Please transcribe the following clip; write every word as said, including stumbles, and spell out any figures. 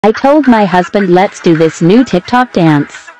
I told my husband let's do this new TikTok dance.